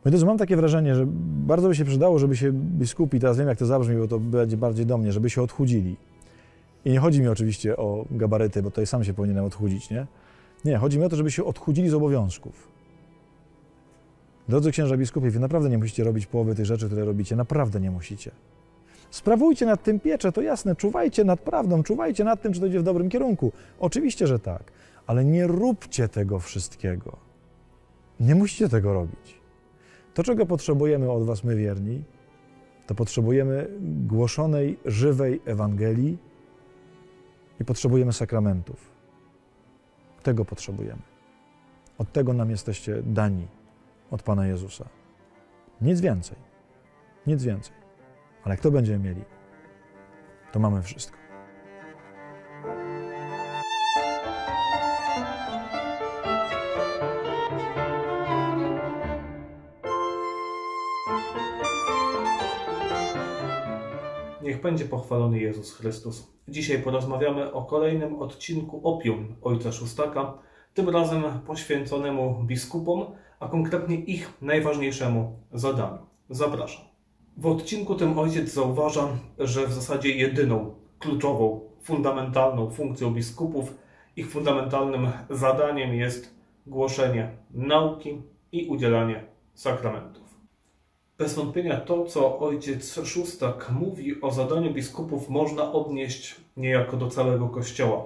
Moi drodzy, mam takie wrażenie, że bardzo by się przydało, żeby się biskupi, teraz wiem jak to zabrzmi, bo to będzie bardziej do mnie, żeby się odchudzili. I nie chodzi mi oczywiście o gabaryty, bo to sam się powinienem odchudzić, nie? Nie, chodzi mi o to, żeby się odchudzili z obowiązków. Drodzy księża biskupie, wy naprawdę nie musicie robić połowy tych rzeczy, które robicie, naprawdę nie musicie. Sprawujcie nad tym pieczę, to jasne, czuwajcie nad prawdą, czuwajcie nad tym, czy to idzie w dobrym kierunku. Oczywiście, że tak, ale nie róbcie tego wszystkiego. Nie musicie tego robić. To, czego potrzebujemy od was, my wierni, to potrzebujemy głoszonej, żywej Ewangelii i potrzebujemy sakramentów. Tego potrzebujemy. Od tego nam jesteście dani, od Pana Jezusa. Nic więcej. Nic więcej. Ale jak to będziemy mieli, to mamy wszystko. Niech będzie pochwalony Jezus Chrystus. Dzisiaj porozmawiamy o kolejnym odcinku Opium Ojca Szóstaka, tym razem poświęconemu biskupom, a konkretnie ich najważniejszemu zadaniu. Zapraszam. W odcinku tym ojciec zauważa, że w zasadzie jedyną, kluczową, fundamentalną funkcją biskupów, ich fundamentalnym zadaniem jest głoszenie nauki i udzielanie sakramentów. Bez wątpienia to, co ojciec Szóstak mówi o zadaniu biskupów, można odnieść niejako do całego Kościoła.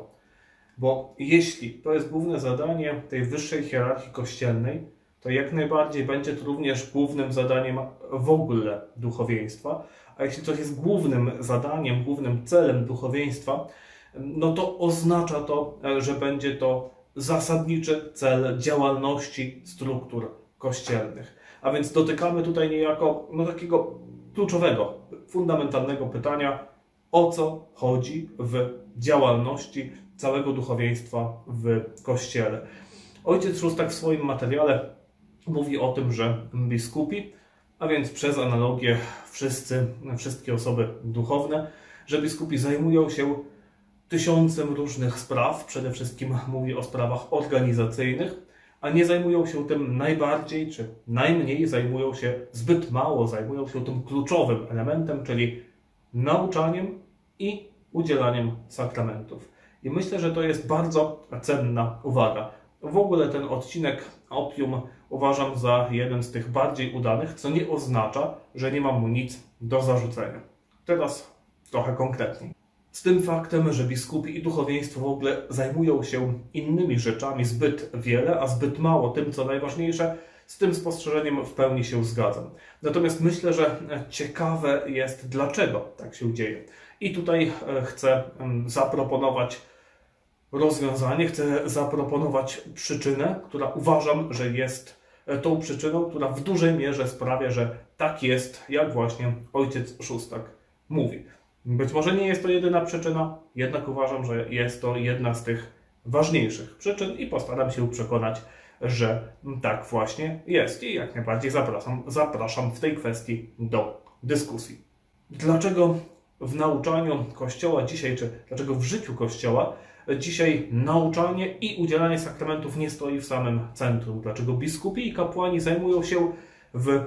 Bo jeśli to jest główne zadanie tej wyższej hierarchii kościelnej, to jak najbardziej będzie to również głównym zadaniem w ogóle duchowieństwa. A jeśli coś jest głównym zadaniem, głównym celem duchowieństwa, no to oznacza to, że będzie to zasadniczy cel działalności struktur kościelnych. A więc dotykamy tutaj niejako takiego kluczowego, fundamentalnego pytania, o co chodzi w działalności całego duchowieństwa w Kościele. Ojciec Szóstak w swoim materiale mówi o tym, że biskupi, a więc przez analogię wszystkie osoby duchowne, że biskupi zajmują się tysiącem różnych spraw, przede wszystkim mówi o sprawach organizacyjnych, a nie zajmują się tym najbardziej, czy najmniej zajmują się, zbyt mało zajmują się tym kluczowym elementem, czyli nauczaniem i udzielaniem sakramentów. I myślę, że to jest bardzo cenna uwaga. W ogóle ten odcinek Opium uważam za jeden z tych bardziej udanych, co nie oznacza, że nie mam mu nic do zarzucenia. Teraz trochę konkretniej. Z tym faktem, że biskupi i duchowieństwo w ogóle zajmują się innymi rzeczami zbyt wiele, a zbyt mało tym, co najważniejsze, z tym spostrzeżeniem w pełni się zgadzam. Natomiast myślę, że ciekawe jest, dlaczego tak się dzieje. I tutaj chcę zaproponować rozwiązanie, chcę zaproponować przyczynę, która uważam, że jest tą przyczyną, która w dużej mierze sprawia, że tak jest, jak właśnie ojciec Szóstak mówi. Być może nie jest to jedyna przyczyna, jednak uważam, że jest to jedna z tych ważniejszych przyczyn i postaram się przekonać, że tak właśnie jest. I jak najbardziej zapraszam w tej kwestii do dyskusji. Dlaczego w nauczaniu Kościoła dzisiaj, czy dlaczego w życiu Kościoła dzisiaj nauczanie i udzielanie sakramentów nie stoi w samym centrum? Dlaczego biskupi i kapłani zajmują się w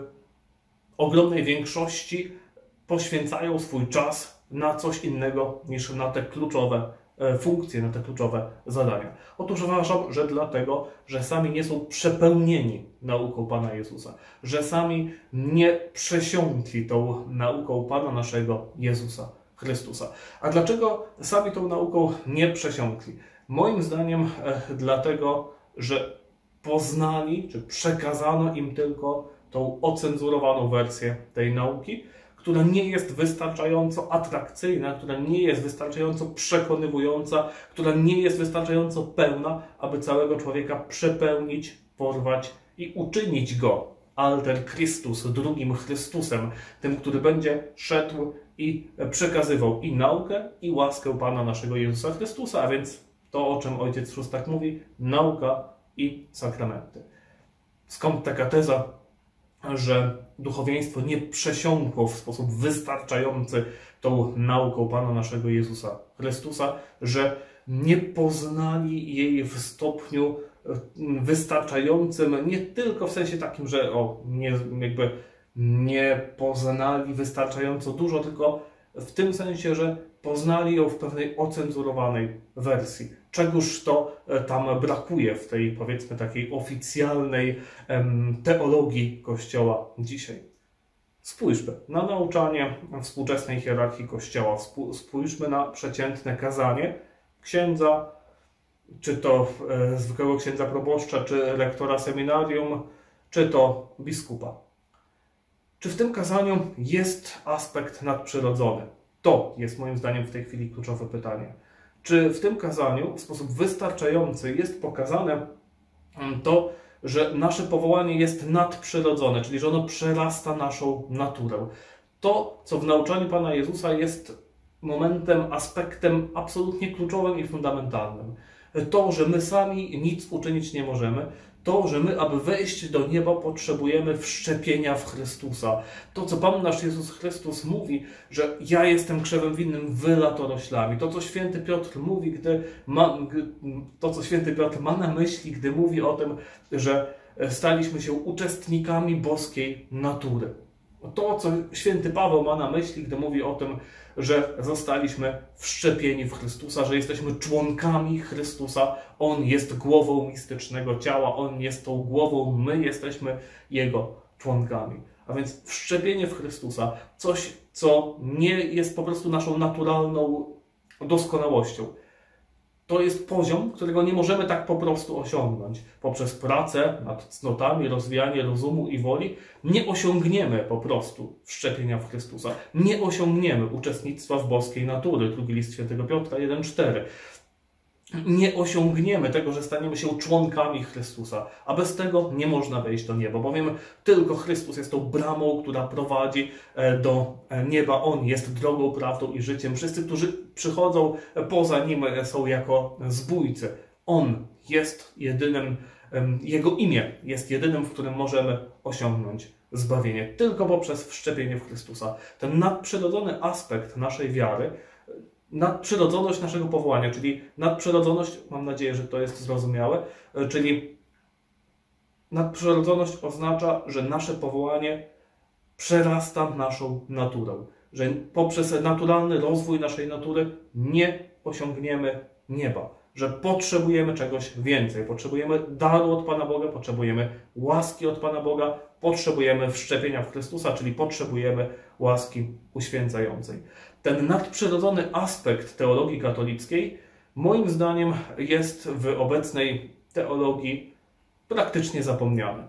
ogromnej większości, poświęcają swój czas na coś innego niż na te kluczowe funkcje, na te kluczowe zadania? Otóż uważam, że dlatego, że sami nie są przepełnieni nauką Pana Jezusa, że sami nie przesiąkli tą nauką Pana naszego Jezusa Chrystusa. A dlaczego sami tą nauką nie przesiąkli? Moim zdaniem dlatego, że poznali, czy przekazano im tylko tą ocenzurowaną wersję tej nauki, która nie jest wystarczająco atrakcyjna, która nie jest wystarczająco przekonywująca, która nie jest wystarczająco pełna, aby całego człowieka przepełnić, porwać i uczynić go alter Christus, drugim Chrystusem, tym, który będzie szedł i przekazywał i naukę, i łaskę Pana naszego Jezusa Chrystusa, a więc to, o czym ojciec Szóstak mówi, nauka i sakramenty. Skąd taka teza, że duchowieństwo nie przesiąkło w sposób wystarczający tą nauką Pana naszego Jezusa Chrystusa, że nie poznali jej w stopniu wystarczającym, nie tylko w sensie takim, że nie poznali wystarczająco dużo, tylko w tym sensie, że poznali ją w pewnej ocenzurowanej wersji. Czegoż to tam brakuje w tej, powiedzmy, takiej oficjalnej teologii Kościoła dzisiaj. Spójrzmy na nauczanie współczesnej hierarchii Kościoła, spójrzmy na przeciętne kazanie księdza, czy to zwykłego księdza proboszcza, czy rektora seminarium, czy to biskupa. Czy w tym kazaniu jest aspekt nadprzyrodzony? To jest moim zdaniem w tej chwili kluczowe pytanie. Czy w tym kazaniu w sposób wystarczający jest pokazane to, że nasze powołanie jest nadprzyrodzone, czyli że ono przerasta naszą naturę? To, co w nauczaniu Pana Jezusa jest momentem, aspektem absolutnie kluczowym i fundamentalnym. To, że my sami nic uczynić nie możemy, to, że my, aby wejść do nieba, potrzebujemy wszczepienia w Chrystusa. To, co Pan nasz Jezus Chrystus mówi, że ja jestem krzewem winnym, wy latoroślami. To, co święty Piotr mówi, to, co święty Piotr ma na myśli, gdy mówi o tym, że staliśmy się uczestnikami boskiej natury. To, co święty Paweł ma na myśli, gdy mówi o tym, że zostaliśmy wszczepieni w Chrystusa, że jesteśmy członkami Chrystusa. On jest głową mistycznego ciała, On jest tą głową, my jesteśmy Jego członkami. A więc wszczepienie w Chrystusa, coś, co nie jest po prostu naszą naturalną doskonałością. To jest poziom, którego nie możemy tak po prostu osiągnąć. Poprzez pracę nad cnotami, rozwijanie rozumu i woli nie osiągniemy po prostu wszczepienia w Chrystusa. Nie osiągniemy uczestnictwa w boskiej natury. Drugi list świętego Piotra 1,4. Nie osiągniemy tego, że staniemy się członkami Chrystusa, a bez tego nie można wejść do nieba, bowiem tylko Chrystus jest tą bramą, która prowadzi do nieba. On jest drogą, prawdą i życiem. Wszyscy, którzy przychodzą poza Nim, są jako zbójcy. On jest jedynym, Jego imię jest jedynym, w którym możemy osiągnąć zbawienie. Tylko poprzez wszczepienie w Chrystusa. Ten nadprzyrodzony aspekt naszej wiary, nadprzyrodzoność naszego powołania, czyli nadprzyrodzoność, mam nadzieję, że to jest zrozumiałe, czyli nadprzyrodzoność oznacza, że nasze powołanie przerasta naszą naturę, że poprzez naturalny rozwój naszej natury nie osiągniemy nieba, że potrzebujemy czegoś więcej, potrzebujemy daru od Pana Boga, potrzebujemy łaski od Pana Boga, potrzebujemy wszczepienia w Chrystusa, czyli potrzebujemy łaski uświęcającej. Ten nadprzyrodzony aspekt teologii katolickiej, moim zdaniem, jest w obecnej teologii praktycznie zapomniany.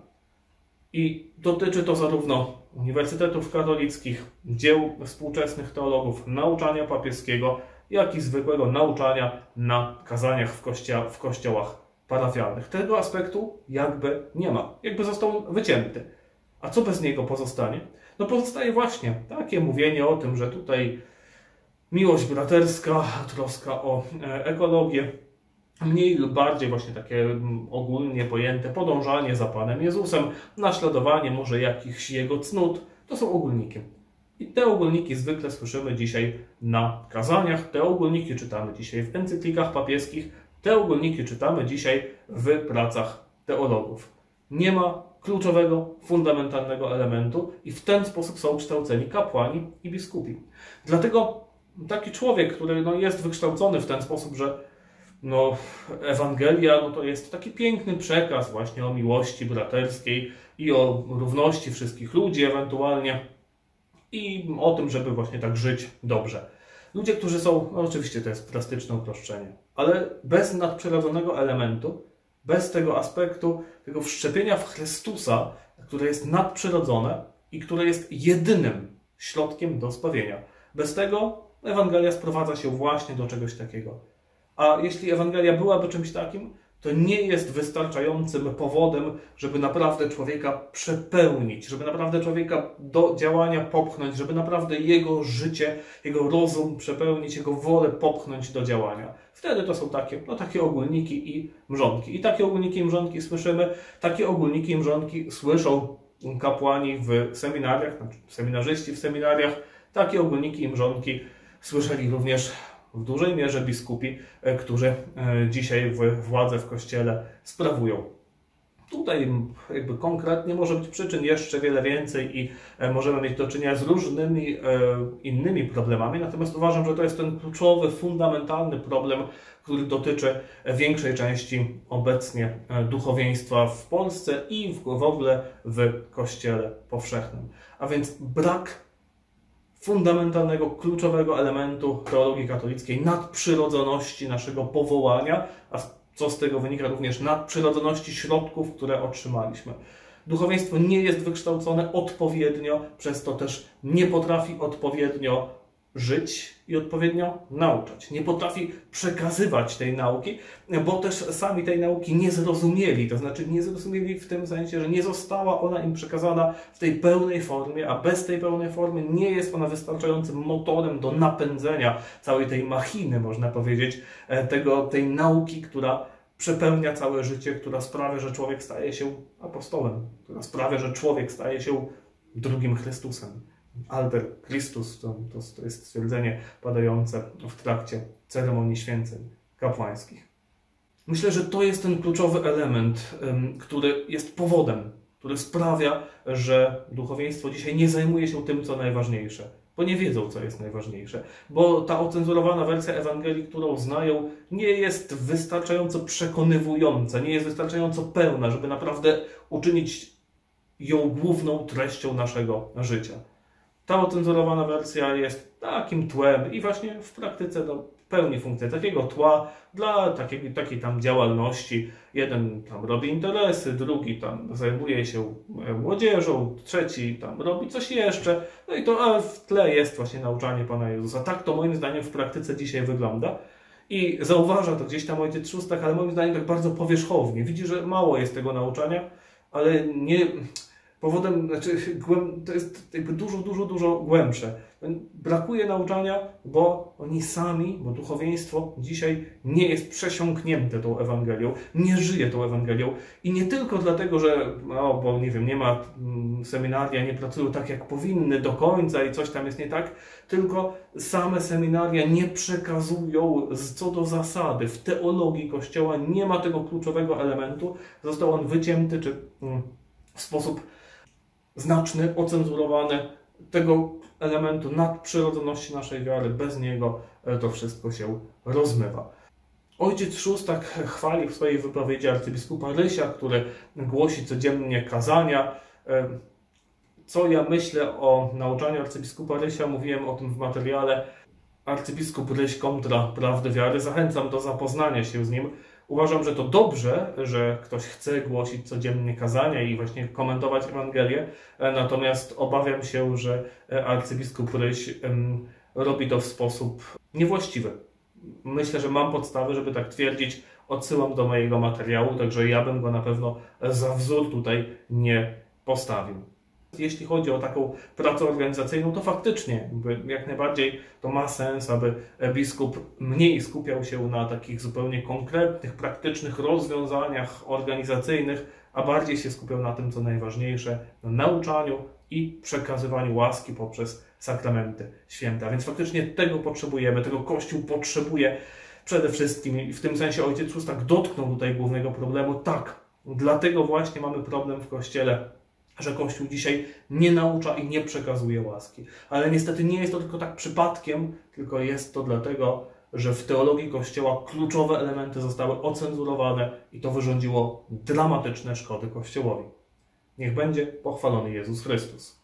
I dotyczy to zarówno uniwersytetów katolickich, dzieł współczesnych teologów, nauczania papieskiego, jak i zwykłego nauczania na kazaniach w kościołach parafialnych. Tego aspektu jakby nie ma, jakby został wycięty. A co bez niego pozostanie? No pozostaje właśnie takie mówienie o tym, że tutaj miłość braterska, troska o ekologię, mniej lub bardziej właśnie takie ogólnie pojęte podążanie za Panem Jezusem, naśladowanie może jakichś Jego cnót, to są ogólniki. I te ogólniki zwykle słyszymy dzisiaj na kazaniach, te ogólniki czytamy dzisiaj w encyklikach papieskich, te ogólniki czytamy dzisiaj w pracach teologów. Nie ma kluczowego, fundamentalnego elementu i w ten sposób są kształceni kapłani i biskupi. Dlatego taki człowiek, który jest wykształcony w ten sposób, że Ewangelia to jest taki piękny przekaz właśnie o miłości braterskiej i o równości wszystkich ludzi ewentualnie i o tym, żeby właśnie tak żyć dobrze. Ludzie, którzy są, oczywiście to jest drastyczne uproszczenie, ale bez nadprzyrodzonego elementu, bez tego aspektu, tego wszczepienia w Chrystusa, które jest nadprzyrodzone i które jest jedynym środkiem do zbawienia. Bez tego Ewangelia sprowadza się właśnie do czegoś takiego. A jeśli Ewangelia byłaby czymś takim, to nie jest wystarczającym powodem, żeby naprawdę człowieka przepełnić, żeby naprawdę człowieka do działania popchnąć, żeby naprawdę jego życie, jego rozum przepełnić, jego wolę popchnąć do działania. Wtedy to są takie ogólniki i mrzonki. I takie ogólniki i mrzonki słyszymy, takie ogólniki i mrzonki słyszą kapłani w seminariach, seminarzyści w seminariach, takie ogólniki i mrzonki słyszeli również w dużej mierze biskupi, którzy dzisiaj władzę w Kościele sprawują. Tutaj jakby konkretnie może być przyczyn jeszcze wiele więcej i możemy mieć do czynienia z różnymi innymi problemami, natomiast uważam, że to jest ten kluczowy, fundamentalny problem, który dotyczy większej części obecnie duchowieństwa w Polsce i w ogóle w Kościele powszechnym. A więc brak fundamentalnego, kluczowego elementu teologii katolickiej, nadprzyrodzoności naszego powołania, a co z tego wynika również nadprzyrodzoności środków, które otrzymaliśmy. Duchowieństwo nie jest wykształcone odpowiednio, przez to też nie potrafi odpowiednio żyć i odpowiednio nauczać. Nie potrafi przekazywać tej nauki, bo też sami tej nauki nie zrozumieli. To znaczy nie zrozumieli w tym sensie, że nie została ona im przekazana w tej pełnej formie, a bez tej pełnej formy nie jest ona wystarczającym motorem do napędzenia całej tej machiny, można powiedzieć, tej nauki, która przepełnia całe życie, która sprawia, że człowiek staje się apostołem, która sprawia, że człowiek staje się drugim Chrystusem. Alter Christus, to jest stwierdzenie padające w trakcie ceremonii święceń kapłańskich. Myślę, że to jest ten kluczowy element, który jest powodem, który sprawia, że duchowieństwo dzisiaj nie zajmuje się tym, co najważniejsze, bo nie wiedzą, co jest najważniejsze, bo ta ocenzurowana wersja Ewangelii, którą znają, nie jest wystarczająco przekonywująca, nie jest wystarczająco pełna, żeby naprawdę uczynić ją główną treścią naszego życia. Ta ocenzurowana wersja jest takim tłem i właśnie w praktyce pełni funkcję takiego tła dla takiej tam działalności. Jeden tam robi interesy, drugi tam zajmuje się młodzieżą, trzeci tam robi coś jeszcze. No i to w tle jest właśnie nauczanie Pana Jezusa. Tak to moim zdaniem w praktyce dzisiaj wygląda. I zauważa to gdzieś tam ojciec Szóstak, ale moim zdaniem tak bardzo powierzchownie. Widzi, że mało jest tego nauczania, ale nie... Powodem, to jest jakby dużo głębsze. Brakuje nauczania, bo oni sami, bo duchowieństwo dzisiaj nie jest przesiąknięte tą Ewangelią, nie żyje tą Ewangelią i nie tylko dlatego, że bo nie wiem, nie ma seminaria, nie pracują tak jak powinny do końca i coś tam jest nie tak, tylko same seminaria nie przekazują co do zasady. W teologii Kościoła nie ma tego kluczowego elementu, został on wycięty czy w sposób znaczny, ocenzurowany, tego elementu nadprzyrodzoności naszej wiary. Bez niego to wszystko się rozmywa. Ojciec Szóstak chwali w swojej wypowiedzi arcybiskupa Rysia, który głosi codziennie kazania. Co ja myślę o nauczaniu arcybiskupa Rysia? Mówiłem o tym w materiale Arcybiskup Ryś kontra prawdy wiary. Zachęcam do zapoznania się z nim. Uważam, że to dobrze, że ktoś chce głosić codziennie kazania i właśnie komentować Ewangelię, natomiast obawiam się, że arcybiskup Ryś robi to w sposób niewłaściwy. Myślę, że mam podstawy, żeby tak twierdzić. Odsyłam do mojego materiału, także ja bym go na pewno za wzór tutaj nie postawił. Jeśli chodzi o taką pracę organizacyjną, to faktycznie jak najbardziej to ma sens, aby biskup mniej skupiał się na takich zupełnie konkretnych, praktycznych rozwiązaniach organizacyjnych, a bardziej się skupiał na tym, co najważniejsze, na nauczaniu i przekazywaniu łaski poprzez sakramenty święte. A więc faktycznie tego potrzebujemy, tego Kościół potrzebuje przede wszystkim i w tym sensie ojciec Szóstak dotknął tutaj głównego problemu. Tak, dlatego właśnie mamy problem w Kościele, że Kościół dzisiaj nie naucza i nie przekazuje łaski. Ale niestety nie jest to tylko tak przypadkiem, tylko jest to dlatego, że w teologii Kościoła kluczowe elementy zostały ocenzurowane i to wyrządziło dramatyczne szkody Kościołowi. Niech będzie pochwalony Jezus Chrystus.